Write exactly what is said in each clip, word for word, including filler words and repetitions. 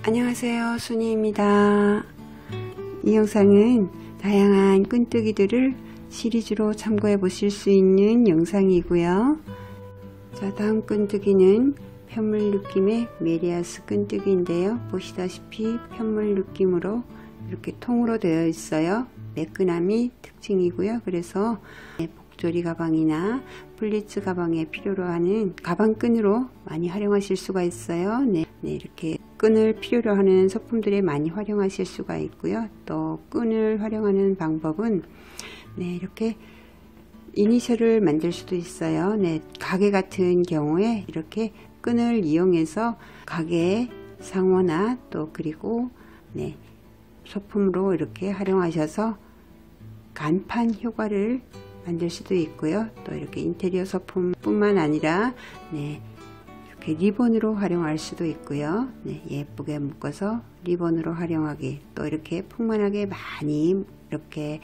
안녕하세요, 순이입니다. 이 영상은 다양한 끈뜨기들을 시리즈로 참고해 보실 수 있는 영상이고요. 자, 다음 끈뜨기는 편물 느낌의 메리아스 끈뜨기인데요. 보시다시피 편물 느낌으로 이렇게 통으로 되어 있어요. 매끈함이 특징이고요. 그래서 복조리 가방이나 플리츠 가방에 필요로 하는 가방끈으로 많이 활용하실 수가 있어요. 네, 네, 이렇게 끈을 필요로 하는 소품들에 많이 활용하실 수가 있고요. 또 끈을 활용하는 방법은 네, 이렇게 이니셜을 만들 수도 있어요. 네, 가게 같은 경우에 이렇게 끈을 이용해서 가게의 상호나 또 그리고 네, 소품으로 이렇게 활용하셔서 간판 효과를 만들 수도 있고요. 또 이렇게 인테리어 소품 뿐만 아니라 네, 이렇게 리본으로 활용할 수도 있고요. 네, 예쁘게 묶어서 리본으로 활용하기, 또 이렇게 풍만하게 많이 이렇게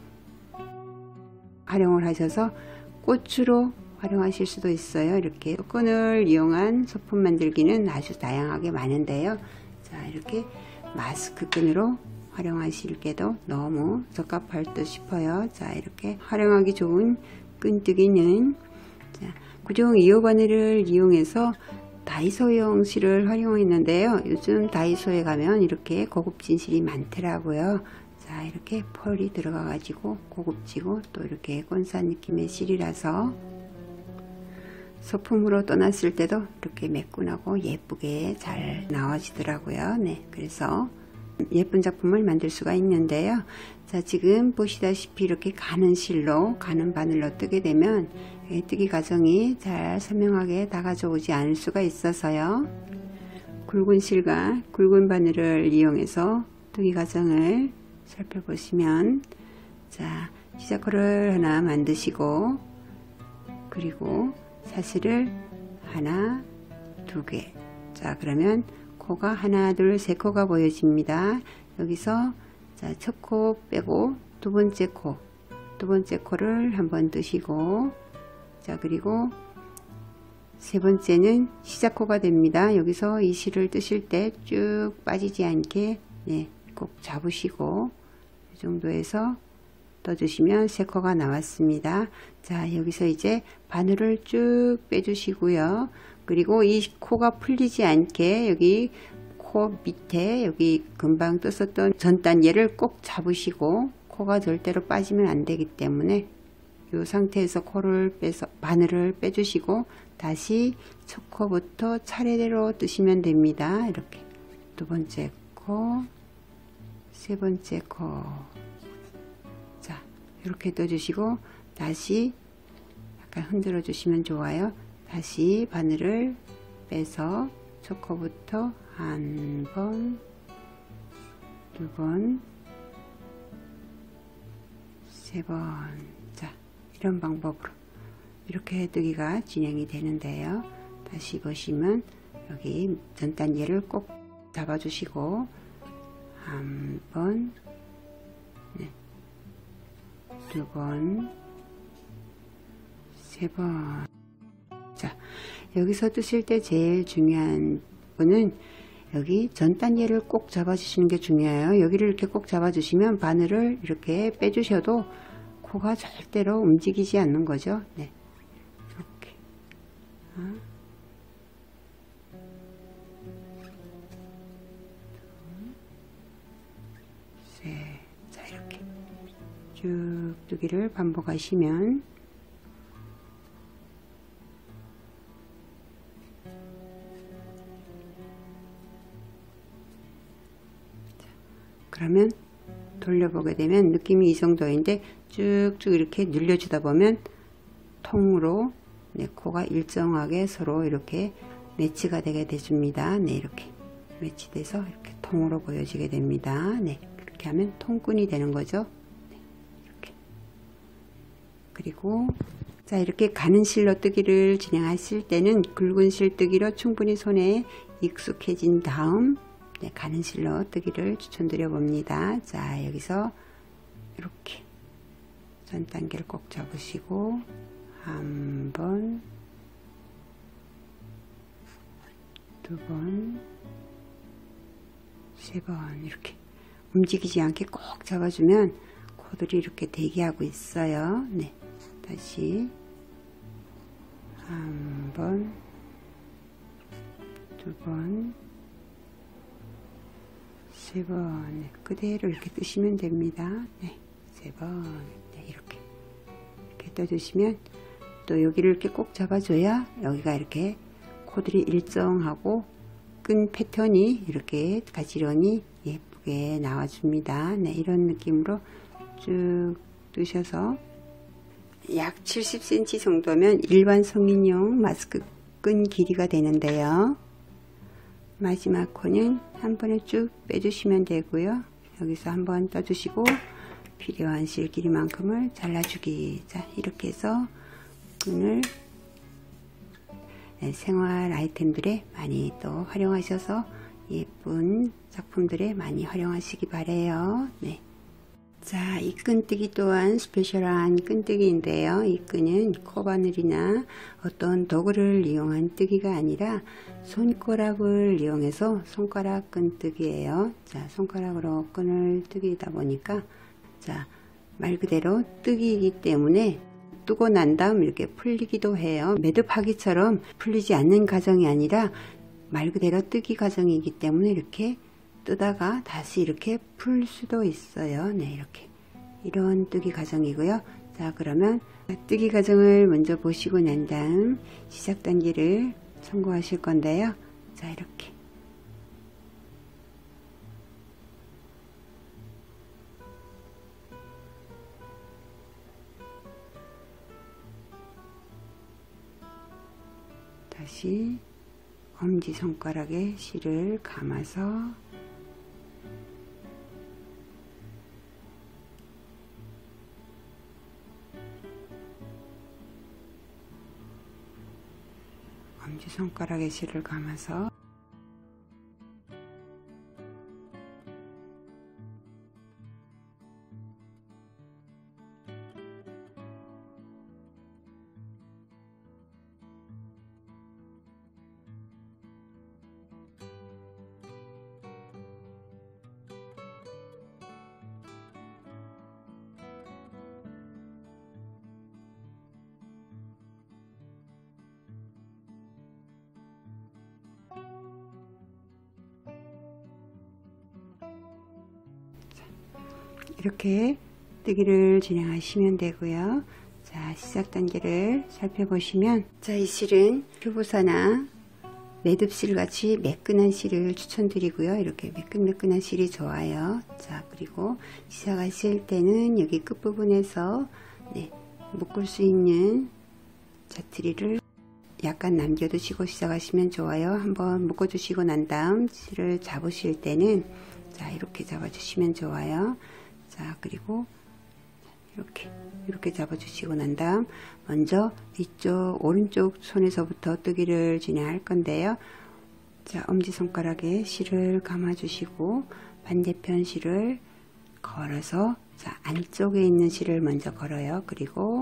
활용을 하셔서 꽃으로 활용하실 수도 있어요. 이렇게 끈을 이용한 소품 만들기는 아주 다양하게 많은데요. 자, 이렇게 마스크 끈으로 활용하실게도 너무 적합할 듯 싶어요. 자, 이렇게 활용하기 좋은 끈뜨기는 자, 구종 이 호 바늘을 이용해서 다이소용 실을 활용했는데요. 요즘 다이소에 가면 이렇게 고급진 실이 많더라고요. 자, 이렇게 펄이 들어가 가지고 고급지고 또 이렇게 꼰산 느낌의 실이라서 소품으로 떠났을 때도 이렇게 매끈하고 예쁘게 잘 나와지더라고요. 네, 그래서 예쁜 작품을 만들 수가 있는데요. 자, 지금 보시다시피 이렇게 가는 실로 가는 바늘로 뜨게 되면 뜨기 과정이 잘 선명하게 다가져 오지 않을 수가 있어서요. 굵은 실과 굵은 바늘을 이용해서 뜨기 과정을 살펴보시면, 자, 시작코를 하나 만드시고, 그리고 사슬을 하나, 두 개. 자, 그러면 코가 하나, 둘, 세 코가 보여집니다. 여기서 자, 첫 코 빼고 두 번째 코, 두 번째 코를 한번 뜨시고, 자, 그리고 세 번째는 시작 코가 됩니다. 여기서 이 실을 뜨실 때 쭉 빠지지 않게 네, 꼭 잡으시고 이 정도에서 떠주시면 세 코가 나왔습니다. 자, 여기서 이제 바늘을 쭉 빼주시고요. 그리고 이 코가 풀리지 않게 여기 코 밑에 여기 금방 떴었던 전단예를 꼭 잡으시고, 코가 절대로 빠지면 안 되기 때문에 이 상태에서 코를 빼서 바늘을 빼주시고 다시 첫 코부터 차례대로 뜨시면 됩니다. 이렇게 두 번째 코, 세 번째 코, 자, 이렇게 떠주시고 다시 약간 흔들어 주시면 좋아요. 다시 바늘을 빼서 첫 코부터 한 번, 두 번, 세 번. 자, 이런 방법으로 이렇게 뜨기가 진행이 되는데요. 다시 보시면 여기 전단예를 꼭 잡아주시고 한 번, 네, 두 번, 세 번. 자, 여기서 뜨실 때 제일 중요한 거는 여기 전단예를 꼭 잡아주시는 게 중요해요. 여기를 이렇게 꼭 잡아주시면 바늘을 이렇게 빼주셔도 코가 절대로 움직이지 않는 거죠. 네, 이렇게. 어. 셋. 자, 이렇게 쭉 뜨기를 반복하시면 그러면 돌려보게 되면 느낌이 이 정도인데 쭉쭉 이렇게 늘려주다 보면 통으로 네, 코가 일정하게 서로 이렇게 매치가 되게 되줍니다. 네, 이렇게 매치돼서 이렇게 통으로 보여지게 됩니다. 네, 그렇게 하면 통끈이 되는 거죠. 네, 이렇게. 그리고 자, 이렇게 가는 실로 뜨기를 진행하실 때는 굵은 실 뜨기로 충분히 손에 익숙해진 다음 네, 가는 실로 뜨기를 추천드려 봅니다. 자, 여기서 이렇게 전 단계를 꼭 잡으시고 한 번, 두 번, 세 번 이렇게 움직이지 않게 꼭 잡아주면 코들이 이렇게 대기하고 있어요. 네, 다시 한 번, 두 번, 세 번. 네, 그대로 이렇게 뜨시면 됩니다. 네, 세 번. 네, 이렇게 이렇게 떠주시면 또 여기를 이렇게 꼭 잡아줘야 여기가 이렇게 코들이 일정하고 끈 패턴이 이렇게 가지런히 예쁘게 나와줍니다. 네, 이런 느낌으로 쭉 뜨셔서 약 칠십 센티미터 정도면 일반 성인용 마스크 끈 길이가 되는데요. 마지막 코는 한 번에 쭉 빼주시면 되고요. 여기서 한번 떠주시고 필요한 실 길이만큼을 잘라주기. 자, 이렇게 해서 끈을 네, 생활 아이템들에 많이 또 활용하셔서 예쁜 작품들에 많이 활용하시기 바래요. 네. 자, 이 끈뜨기 또한 스페셜한 끈뜨기인데요. 이 끈은 코바늘이나 어떤 도구를 이용한 뜨기가 아니라 손가락을 이용해서 손가락 끈뜨기예요. 자, 손가락으로 끈을 뜨기다 보니까 자, 말 그대로 뜨기이기 때문에 뜨고 난 다음 이렇게 풀리기도 해요. 매듭하기처럼 풀리지 않는 과정이 아니라 말 그대로 뜨기 과정이기 때문에 이렇게 뜨다가 다시 이렇게 풀 수도 있어요. 네, 이렇게 이런 뜨기 과정이고요. 자, 그러면 뜨기 과정을 먼저 보시고 난 다음 시작 단계를 참고하실 건데요. 자, 이렇게 다시 엄지손가락에 실을 감아서 엄지손가락에 실을 감아서 이렇게 뜨기를 진행하시면 되고요. 자, 시작 단계를 살펴보시면 자, 이 실은 큐브사나 매듭실 같이 매끈한 실을 추천드리고요. 이렇게 매끈매끈한 실이 좋아요. 자, 그리고 시작하실 때는 여기 끝부분에서 네, 묶을 수 있는 자투리를 약간 남겨두시고 시작하시면 좋아요. 한번 묶어주시고 난 다음 실을 잡으실 때는 자, 이렇게 잡아주시면 좋아요. 자, 그리고 이렇게 이렇게 잡아주시고 난 다음 먼저 이쪽 오른쪽 손에서부터 뜨기를 진행할 건데요. 자, 엄지손가락에 실을 감아주시고 반대편 실을 걸어서 자, 안쪽에 있는 실을 먼저 걸어요. 그리고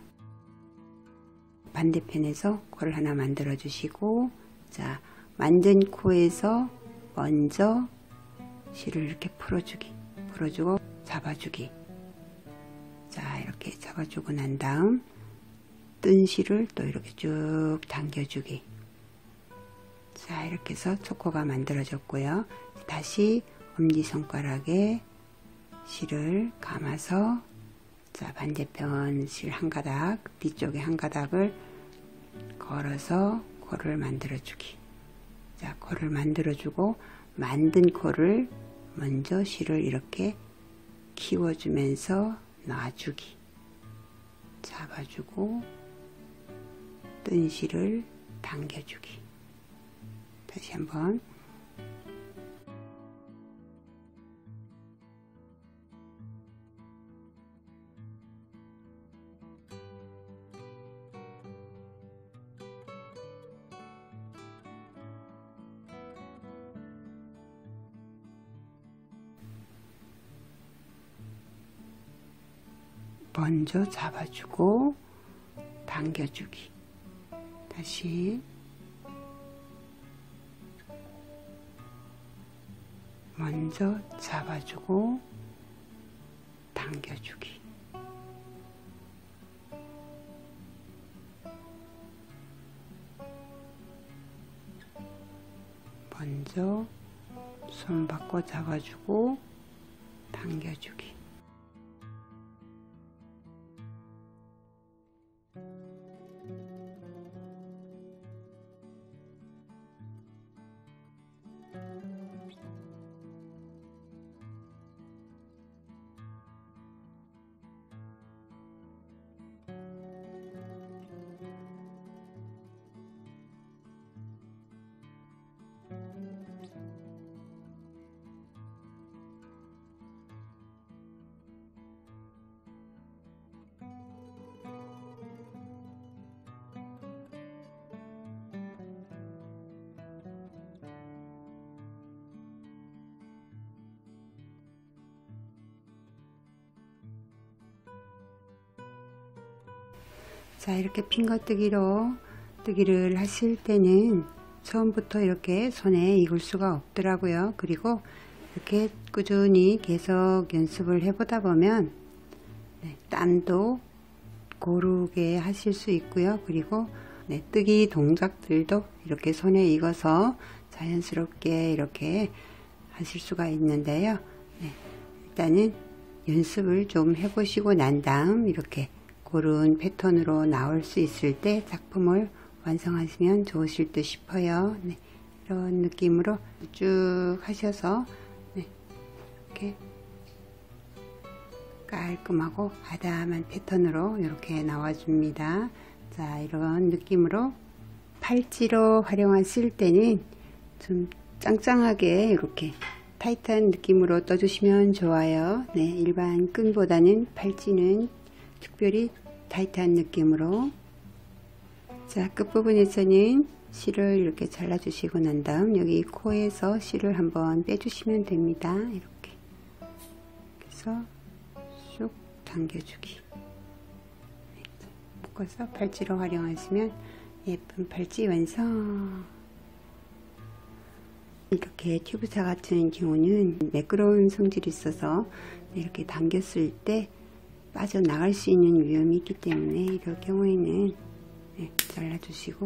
반대편에서 코를 하나 만들어 주시고 자, 만든 코에서 먼저 실을 이렇게 풀어주기 풀어주고 잡아주기. 자, 이렇게 잡아주고 난 다음 뜬 실을 또 이렇게 쭉 당겨주기. 자, 이렇게 해서 초코가 만들어졌고요. 다시 엄지손가락에 실을 감아서 자, 반대편 실 한 가닥, 뒤쪽에 한 가닥을 걸어서 코를 만들어주기. 자, 코를 만들어주고 만든 코를 먼저 실을 이렇게 키워주면서 놔주기. 잡아주고 뜬 실을 당겨주기. 다시 한번 먼저 잡아주고 당겨주기. 다시 먼저 잡아주고 당겨주기. 먼저 손 바꿔 잡아주고 당겨주기. 자, 이렇게 핑거뜨기로 뜨기를 하실 때는 처음부터 이렇게 손에 익을 수가 없더라고요. 그리고 이렇게 꾸준히 계속 연습을 해보다 보면 네, 땀도 고르게 하실 수 있고요. 그리고 네, 뜨기 동작들도 이렇게 손에 익어서 자연스럽게 이렇게 하실 수가 있는데요. 네, 일단은 연습을 좀 해보시고 난 다음 이렇게 고른 패턴으로 나올 수 있을 때 작품을 완성하시면 좋으실 듯 싶어요. 네, 이런 느낌으로 쭉 하셔서 네, 이렇게 깔끔하고 아담한 패턴으로 이렇게 나와줍니다. 자, 이런 느낌으로 팔찌로 활용하실 때는 좀 짱짱하게 이렇게 타이트한 느낌으로 떠주시면 좋아요. 네, 일반 끈보다는 팔찌는 특별히 타이트한 느낌으로. 자, 끝부분에서는 실을 이렇게 잘라주시고 난 다음 여기 코에서 실을 한번 빼주시면 됩니다. 이렇게 그래서 쑥 당겨주기. 묶어서 팔찌로 활용하시면 예쁜 팔찌 완성. 이렇게 튜브차 같은 경우는 매끄러운 성질이 있어서 이렇게 당겼을 때 빠져나갈 수 있는 위험이 있기 때문에 이럴 경우에는 네, 잘라주시고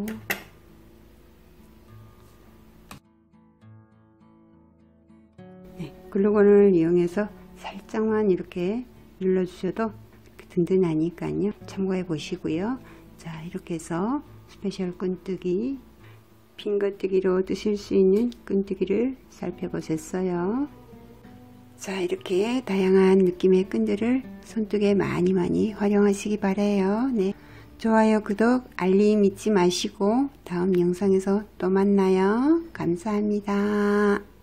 네, 글루건을 이용해서 살짝만 이렇게 눌러주셔도 든든하니까요. 참고해 보시고요. 자, 이렇게 해서 스페셜 끈뜨기, 핑거뜨기로 뜨실 수 있는 끈뜨기를 살펴보셨어요. 자, 이렇게 다양한 느낌의 끈들을 손뜨개에 많이 많이 활용하시기 바라요. 네, 좋아요, 구독, 알림 잊지 마시고 다음 영상에서 또 만나요. 감사합니다.